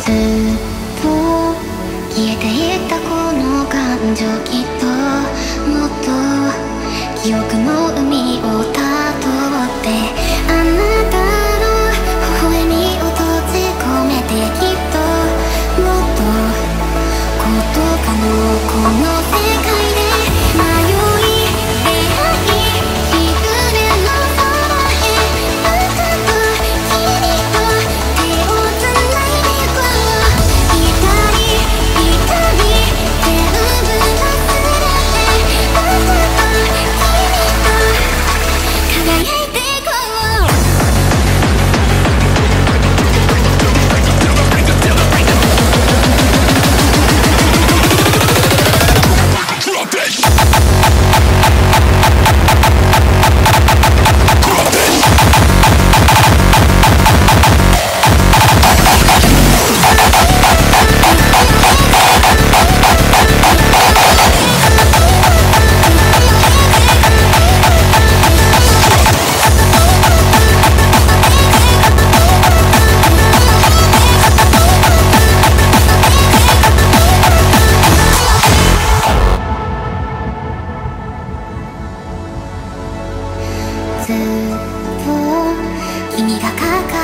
ずっと消えていったこの感情、きっともっと記憶の海をたどってあなたの微笑みを閉じ込めて、きっともっとことかのこの世界で迷い出会い日暮れの空へ、僕と君と手をつないでこう、痛い痛い全部忘れて、僕と君と輝いてこう。ずっと君が